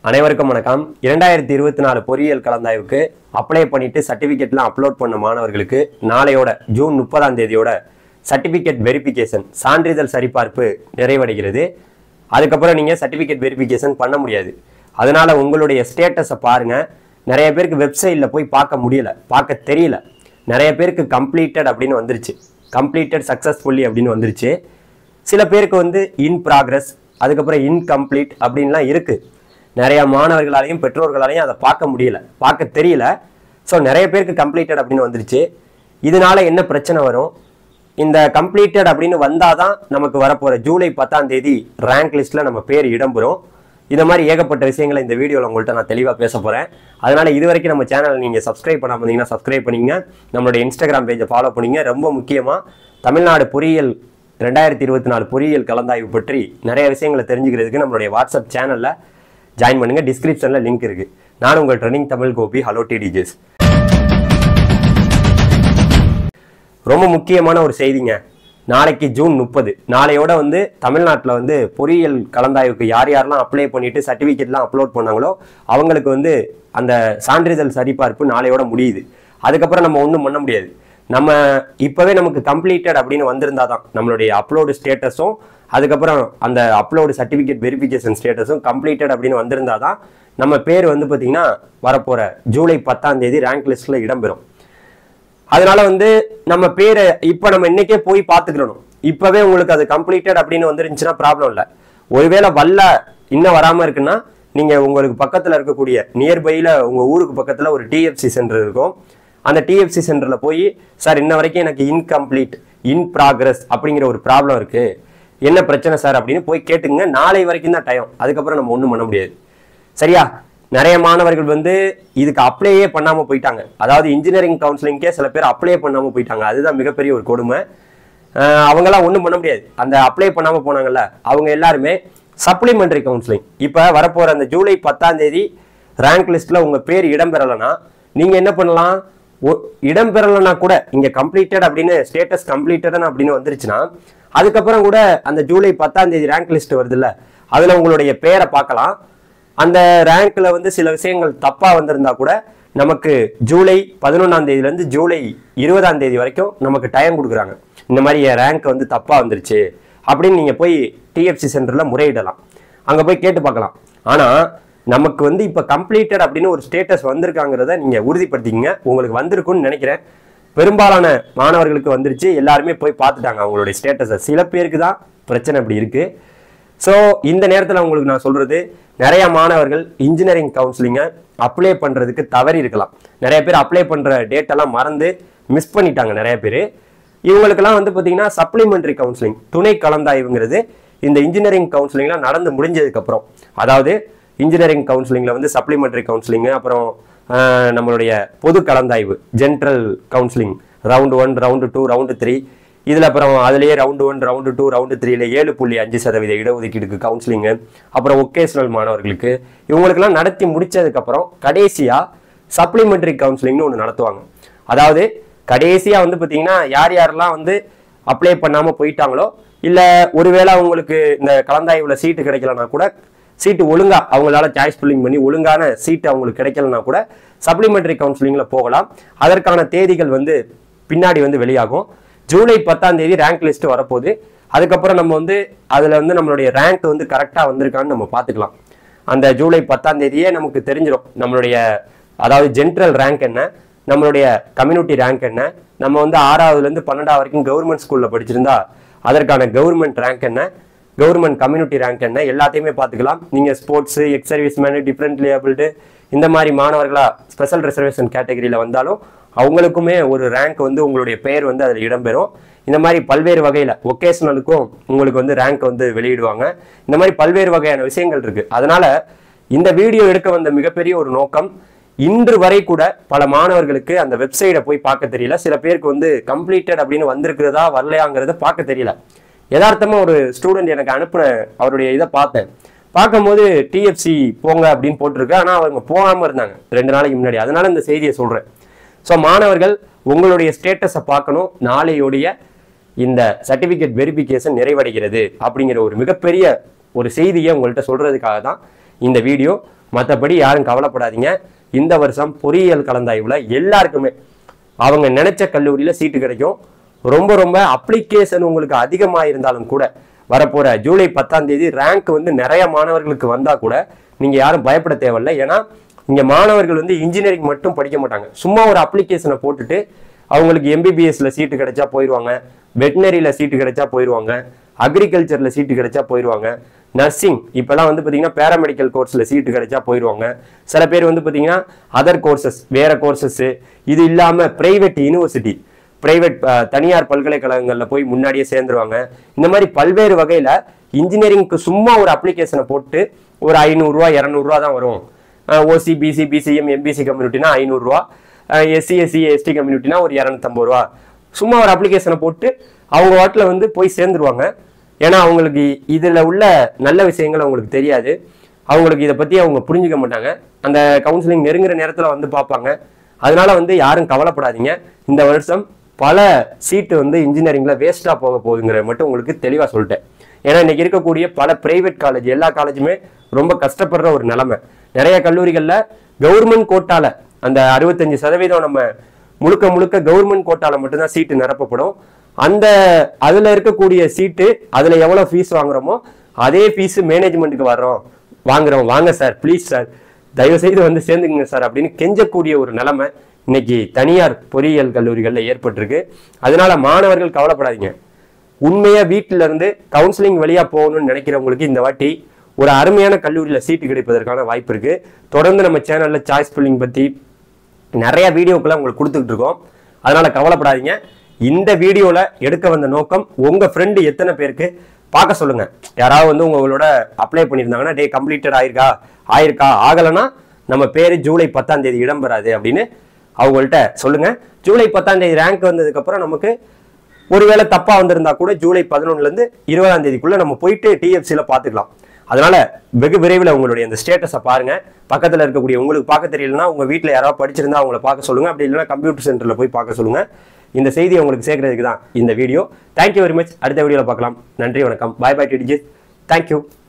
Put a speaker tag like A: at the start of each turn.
A: அனைவருக்கும் வணக்கம். 2024 பொறியியல் கலந்தாய்வுக்கு அப்ளை பண்ணிட்டு சர்டிஃபிகேட்லாம் அப்லோட் பண்ண மாணவர்களுக்கு நாளையோட ஜூன் 30ஆம் தேதியோட சர்டிஃபிகேட் வெரிஃபிகேஷன் சான்றிதழ் சரிபார்ப்பு நிறைவடைகிறது. அதுக்கப்புறம் நீங்கள் சர்டிஃபிகேட் வெரிஃபிகேஷன் பண்ண முடியாது. அதனால் உங்களுடைய ஸ்டேட்டஸை பாருங்கள். நிறைய பேருக்கு வெப்சைட்டில் போய் பார்க்க முடியல, பார்க்க தெரியல. நிறைய பேருக்கு கம்ப்ளீட்டட் அப்படின்னு வந்துருச்சு, கம்ப்ளீட்டட் சக்ஸஸ்ஃபுல்லி அப்படின்னு வந்துருச்சு. சில பேருக்கு இன் ப்ராக்ரஸ், அதுக்கப்புறம் இன்கம்ப்ளீட் அப்படின்லாம் இருக்குது. நிறைய மாணவர்களாலையும் பெற்றோர்களாலையும் அதை பார்க்க முடியல, பார்க்க தெரியல. ஸோ நிறைய பேருக்கு கம்ப்ளீட்டட் அப்படின்னு வந்துருச்சு. இதனால என்ன பிரச்சனை வரும்? இந்த கம்ப்ளீட்டட் அப்படின்னு வந்தால் தான் நமக்கு வரப்போகிற ஜூலை 10ஆம் தேதி ரேங்க் லிஸ்ட்டில் நம்ம பேர் இடம்பெறும். இந்த மாதிரி ஏகப்பட்ட விஷயங்களை இந்த வீடியோவில் உங்கள்கிட்ட நான் தெளிவாக பேச போகிறேன். அதனால் இது வரைக்கும் நம்ம சேனலை நீங்கள் சப்ஸ்கிரைப் பண்ணாமல் இருந்தீங்கன்னா சப்ஸ்கிரைப் பண்ணிங்க, நம்மளுடைய இன்ஸ்டாகிராம் பேஜை ஃபாலோ பண்ணிங்க. ரொம்ப முக்கியமாக தமிழ்நாடு பொறியியல் 2024 பொறியியல் கலந்தாய்வு பற்றி நிறைய விஷயங்களை தெரிஞ்சுக்கிறதுக்கு நம்மளுடைய வாட்ஸ்அப் சேனலில் ஜாயின் பண்ணுங்க. டிஸ்கிரிப்ஷன்ல லிங்க் இருக்கு. நான் உங்கள் ட்ரெனிங் தமிழ் கோபி. ஹலோ டிடிஜேஸ். ரொம்ப முக்கியமான ஒரு செய்திங்க. நாளைக்கு ஜூன் 30, நாளையோட தமிழ்நாட்டில் பொறியியல் கலந்தாய்வுக்கு யார் யாரெல்லாம் அப்ளை பண்ணிட்டு சர்டிஃபிகேட்லாம் அப்லோட் பண்ணாங்களோ அவங்களுக்கு அந்த சான்றிதழ் சரிபார்ப்பு நாளையோட முடியுது. அதுக்கப்புறம் நம்ம ஒன்றும் பண்ண முடியாது. நம்ம இப்போவே நமக்கு கம்ப்ளீட்டட் அப்படின்னு வந்திருந்தா தான் நம்மளுடைய அப்லோடு ஸ்டேட்டஸும் அதுக்கப்புறம் அந்த அப்லோடு சர்டிஃபிகேட் வெரிஃபிகேஷன் ஸ்டேட்டஸும் கம்ப்ளீட்டட் அப்படின்னு வந்திருந்தா தான் நம்ம பேர் பார்த்தீங்கன்னா வரப்போகிற ஜூலை 10ஆம் தேதி ரேங்க் லிஸ்ட்டில் இடம்பெறும். அதனால நம்ம பேரை இப்போ நம்ம இன்னைக்கே போய் பார்த்துக்கிறணும். இப்போவே உங்களுக்கு அது கம்ப்ளீட்டட் அப்படின்னு வந்துருந்துச்சுன்னா ப்ராப்ளம் இல்லை. ஒருவேளை இன்னும் வராமல் இருக்குன்னா நீங்கள் உங்களுக்கு பக்கத்தில் இருக்கக்கூடிய நியர்பையில் உங்கள் ஊருக்கு பக்கத்தில் ஒரு டிஎஃப்சி சென்டர் இருக்கும். அந்த டிஎஃப்சி சென்டரில் போய், சார் இன்ன வரைக்கும் எனக்கு இன்கம்ப்ளீட், இன் ப்ராக்ரஸ் அப்படிங்கிற ஒரு ப்ராப்ளம் இருக்குது, என்ன பிரச்சனை சார் அப்படின்னு போய் கேட்டுங்க. நாளை வரைக்கும் தான் டைம், அதுக்கப்புறம் நம்ம ஒன்றும் பண்ண முடியாது. சரியா? நிறைய மாணவர்கள் இதுக்கு அப்ளையே பண்ணாமல் போயிட்டாங்க. அதாவது இன்ஜினியரிங் கவுன்சிலிங்கே சில பேர் அப்ளை பண்ணாமல் போயிட்டாங்க. அதுதான் மிகப்பெரிய ஒரு கொடுமை. அவங்களாம் ஒன்றும் பண்ண முடியாது. அந்த அப்ளை பண்ணாமல் போனாங்கல்ல, அவங்க எல்லாருமே சப்ளிமெண்டரி கவுன்சிலிங் இப்போ வரப்போகிற அந்த ஜூலை 10ஆம் தேதி ரேங்க் லிஸ்ட்டில் உங்கள் பேர் இடம்பெறலைன்னா நீங்கள் என்ன பண்ணலாம்? இடம்பெறலைன்னா கூட இங்கே கம்ப்ளீட்டட் அப்படின்னு ஸ்டேட்டஸ் கம்ப்ளீட்டட் அப்படின்னு வந்துருச்சுன்னா அதுக்கப்புறம் கூட அந்த ஜூலை 10ஆம் தேதி ரேங்க் லிஸ்ட் வருது இல்லை, அதில் உங்களுடைய பேரை பார்க்கலாம். அந்த ரேங்க்ல சில விஷயங்கள் தப்பாக வந்திருந்தா கூட நமக்கு ஜூலை 11ஆம் தேதியிலேருந்து ஜூலை 20ஆம் தேதி வரைக்கும் நமக்கு டைம் கொடுக்குறாங்க. இந்த மாதிரி என் ரேங்க் தப்பாக வந்துருச்சு அப்படின்னு நீங்கள் போய் டிஎஃப்சி சென்டரில் முறையிடலாம். அங்கே போய் கேட்டு பார்க்கலாம். ஆனால் நமக்கு இப்போ கம்ப்ளீட்டட் அப்படின்னு ஒரு ஸ்டேட்டஸ் வந்திருக்காங்கிறத நீங்கள் உறுதிப்படுத்திக்கங்க. உங்களுக்கு வந்திருக்குன்னு நினைக்கிறேன். பெரும்பாலான மாணவர்களுக்கு வந்துருச்சு. எல்லாருமே போய் பார்த்துட்டாங்க அவங்களுடைய ஸ்டேட்டஸை. சில பேருக்கு தான் பிரச்சனை இப்படி இருக்குது. ஸோ இந்த நேரத்தில் உங்களுக்கு நான் சொல்கிறது, நிறைய மாணவர்கள் இன்ஜினியரிங் கவுன்சிலிங்கை அப்ளை பண்ணுறதுக்கு தவறி இருக்கலாம். நிறைய பேர் அப்ளை பண்ணுற டேட்டெல்லாம் மறந்து மிஸ் பண்ணிட்டாங்க நிறைய பேர். இவங்களுக்கெல்லாம் பார்த்தீங்கன்னா சப்ளிமெண்டரி கவுன்சிலிங், துணை கலந்தாய்வுங்கிறது இந்த இன்ஜினியரிங் கவுன்சிலிங்லாம் நடந்து முடிஞ்சதுக்கப்புறம், அதாவது இன்ஜினியரிங் கவுன்சிலிங்கில் சப்ளிமெண்டரி கவுன்சிலிங்கு, அப்புறம் நம்மளுடைய பொது கலந்தாய்வு general counselling round 1, round 2, round 3, இதில் அப்புறம் அதுலேயே ரவுண்டு 1, ரவுண்டு 2, ரவுண்டு 3ல 7.5% இடஒதுக்கீடுக்கு கவுன்சிலிங்கு, அப்புறம் ஒகேஷனல் மாணவர்களுக்கு, இவங்களுக்கெல்லாம் நடத்தி முடிச்சதுக்கப்புறம் கடைசியாக சப்ளிமெண்டரி கவுன்சிலிங்னு ஒன்று நடத்துவாங்க. அதாவது கடைசியாக பார்த்தீங்கன்னா யார் யாரெல்லாம் அப்ளை பண்ணாமல் போயிட்டாங்களோ, இல்லை ஒருவேளை அவங்களுக்கு இந்த கலந்தாய்வில் சீட்டு கிடைக்கலன்னா கூட, சீட்டு ஒழுங்கா அவங்களால சாய்ஸ் ஃபில்லிங் பண்ணி ஒழுங்கான சீட்டு அவங்களுக்கு கிடைக்கலன்னா கூட சப்ளிமெண்டரி கவுன்சிலிங்கில் போகலாம். அதற்கான தேதிகள் பின்னாடி வெளியாகும். ஜூலை 10ஆம் தேதி ரேங்க் லிஸ்ட் வரப்போகுது. அதுக்கப்புறம் நம்ம அதில் நம்மளுடைய ரேங்க் கரெக்டாக வந்திருக்கான்னு நம்ம பார்த்துக்கலாம். அந்த ஜூலை 10ஆம் தேதியே நமக்கு தெரிஞ்சிடும் நம்மளுடைய, அதாவது ஜென்ரல் ரேங்க் என்ன, நம்மளுடைய கம்யூனிட்டி ரேங்க் என்ன, நம்ம 6ஆவதுலேருந்து 12ஆவது வரைக்கும் கவர்மெண்ட் ஸ்கூலில் படிச்சிருந்தா அதற்கான கவர்மெண்ட் ரேங்க் என்ன, கவர்மெண்ட் கம்யூனிட்டி ரேங்க் என்ன, எல்லாத்தையுமே பார்த்துக்கலாம். நீங்கள் sports, ex service men, differently abled இந்த மாதிரி மாணவர்களாக ஸ்பெஷல் ரிசர்வேஷன் கேட்டகரியில் வந்தாலும் அவங்களுக்குமே ஒரு ரேங்க் உங்களுடைய பெயர் அதில் இடம்பெறும். இந்த மாதிரி பல்வேறு வகையில் ஒகேஷனலுக்கும் உங்களுக்கு ரேங்க் வெளியிடுவாங்க. இந்த மாதிரி பல்வேறு வகையான விஷயங்கள் இருக்குது. அதனால் இந்த வீடியோ எடுக்க வந்த மிகப்பெரிய ஒரு நோக்கம், இன்று வரை கூட பல மாணவர்களுக்கு அந்த வெப்சைட்டை போய் பார்க்க தெரியல. சில பேருக்கு கம்ப்ளீட்டட் அப்படின்னு வந்திருக்கிறதா வரலையாங்கிறத பார்க்க தெரியல. யதார்த்தமாக ஒரு ஸ்டூடெண்ட் எனக்கு அனுப்பின அவருடைய இதை பார்த்தேன். பார்க்கும்போது டிஎஃப்சி போங்க அப்படின்னு போட்டிருக்கு. ஆனால் அவங்க போகாமல் இருந்தாங்க 2 நாளைக்கு முன்னாடி. அதனால இந்த செய்தியை சொல்கிறேன். ஸோ மாணவர்கள் உங்களுடைய ஸ்டேட்டஸை பார்க்கணும். நாளையோடைய இந்த சர்டிஃபிகேட் வெரிஃபிகேஷன் நிறைவடைகிறது அப்படிங்கிற ஒரு மிகப்பெரிய ஒரு செய்தியை உங்கள்கிட்ட சொல்கிறதுக்காக தான் இந்த வீடியோ. மற்றபடி யாரும் கவலைப்படாதீங்க. இந்த வருஷம் பொறியியல் கலந்தாய்வுல எல்லாருக்குமே அவங்க நினைச்ச கல்லூரியில சீட்டு கிடைக்கும். ரொம்ப ரொம்ப அப்ளிகேஷன் உங்களுக்கு அதிகமாக இருந்தாலும் கூட வரப்போற ஜூலை 10ஆம் தேதி ரேங்க் வந்து நிறைய மாணவர்களுக்கு வந்தா கூட நீங்க யாரும் பயப்பட தேவையில்லை. ஏன்னா இங்க மாணவர்கள் வந்து இன்ஜினியரிங் மட்டும் படிக்க மாட்டாங்க. சும்மா ஒரு அப்ளிகேஷனை போட்டுட்டு அவங்களுக்கு எம்பிபிஎஸ்ல சீட்டு கிடைச்சா போயிடுவாங்க, வெட்டினரியில சீட்டு கிடைச்சா போயிடுவாங்க, அக்ரிகல்ச்சர்ல சீட்டு கிடைச்சா போயிடுவாங்க, நர்சிங் இப்பெல்லாம் வந்து பார்த்தீங்கன்னா பேராமெடிக்கல் கோர்ஸ்ல சீட்டு கிடைச்சா போயிடுவாங்க. சில பேர் வந்து பார்த்தீங்கன்னா அதர் கோர்சஸ் வேற கோர்சஸ், இது இல்லாம பிரைவேட் யூனிவர்சிட்டி பிரைவேட் தனியார் பல்கலைக்கழகங்களில் போய் முன்னாடியே சேர்ந்துருவாங்க. இந்த மாதிரி பல்வேறு வகையில இன்ஜினியரிங்க்கு சும்மா ஒரு அப்ளிகேஷனை போட்டு ஒரு 500 ரூபா 200 ரூபா தான் வரும். ஓசி பிசி பிசிஎம் எம்பிசி கம்யூனிட்டினா 500 ரூபா, எஸ்சி எஸ்சி எஸ்டி கம்யூனிட்டினா ஒரு 250 ரூபா. சும்மா ஒரு அப்ளிகேஷனை போட்டு அவங்க வாட்டில் வந்து போய் சேர்ந்துருவாங்க. ஏன்னா அவங்களுக்கு இதில் உள்ள நல்ல விஷயங்கள் அவங்களுக்கு தெரியாது, அவங்களுக்கு இதை பற்றி அவங்க புரிஞ்சுக்க மாட்டாங்க. அந்த கவுன்சிலிங் நெருங்குற நேரத்தில் வந்து பார்ப்பாங்க. அதனால வந்து யாரும் கவலைப்படாதீங்க. இந்த வருஷம் பல சீட்டு வந்து இன்ஜினியரிங்ல வேஸ்டா போக போகுதுங்கிறத மட்டும் உங்களுக்கு தெளிவாக சொல்லிட்டேன். ஏன்னா இன்னைக்கு இருக்கக்கூடிய பல பிரைவேட் காலேஜ் எல்லா காலேஜுமே ரொம்ப கஷ்டப்படுற ஒரு நிலைமை. நிறைய கல்லூரிகளில் கவர்மெண்ட் கோட்டால அந்த 65% நம்ம முழுக்க முழுக்க கவர்மெண்ட் கோட்டால மட்டும்தான் சீட்டு நிரப்பப்படும். அந்த அதுல இருக்கக்கூடிய சீட்டு அதுல எவ்வளவு ஃபீஸ் வாங்குறோமோ அதே ஃபீஸ் மேனேஜ்மெண்ட்டுக்கு வாங்குறோம். வாங்க சார், ப்ளீஸ் சார், தயவு செய்து வந்து சேர்ந்துக்குங்க சார் அப்படின்னு கெஞ்சக்கூடிய ஒரு நிலைமை இன்னைக்கு தனியார் பொறியியல் கல்லூரிகளில் ஏற்பட்டிருக்கு. அதனால மாணவர்கள் கவலைப்படாதீங்க. உண்மையா வீட்டில இருந்து கவுன்சிலிங் வழியா போகணும்னு நினைக்கிறவங்களுக்கு இந்த வாட்டி ஒரு அருமையான கல்லூரியில சீட்டு கிடைப்பதற்கான வாய்ப்பு இருக்கு. தொடர்ந்து நம்ம சேனல்ல சாய்ஸ் ஃபில்லிங் பத்தி நிறைய வீடியோக்களை உங்களுக்கு கொடுத்துக்கிட்டு இருக்கோம். அதனால கவலைப்படாதீங்க. இந்த வீடியோல எடுக்க வந்த நோக்கம் உங்க ஃப்ரெண்டு எத்தனை பேருக்கு பார்க்க சொல்லுங்க. யாராவது வந்து உங்களோட அப்ளை பண்ணியிருந்தாங்கன்னா டே கம்ப்ளீட்டட் ஆயிருக்கா ஆகலைன்னா நம்ம பேரு ஜூலை 10ஆம் தேதி இடம்பெறாது அப்படின்னு அவங்கள்ட்ட சொல்லுங்க. ஜூலை 10ஆம் தேதி ரேங்க் வந்ததுக்கு அப்புறம் நமக்கு ஒருவேளை தப்பா வந்திருந்தா கூட ஜூலை 11லேருந்து 20ஆம் தேதிக்குள்ள நம்ம போயிட்டு டிஎஃப்சியில் பார்த்துக்கலாம். அதனால வெகு விரைவில் உங்களுடைய இந்த ஸ்டேட்டஸை பாருங்க. பக்கத்தில் இருக்கக்கூடிய உங்களுக்கு பார்க்க தெரியலன்னா உங்க வீட்டில் யாராவது படிச்சிருந்தா அவங்கள பார்க்க சொல்லுங்க. அப்படி இல்லைன்னா கம்ப்யூட்டர் சென்டரில் போய் பார்க்க சொல்லுங்க. இந்த செய்தியை உங்களுக்கு சேர்க்கறதுக்கு தான் இந்த வீடியோ. Thank you very much. அடுத்த வீடியோவில் பார்க்கலாம். நன்றி, வணக்கம். பாய் பாய் டிஜிஸ். தேங்க்யூ.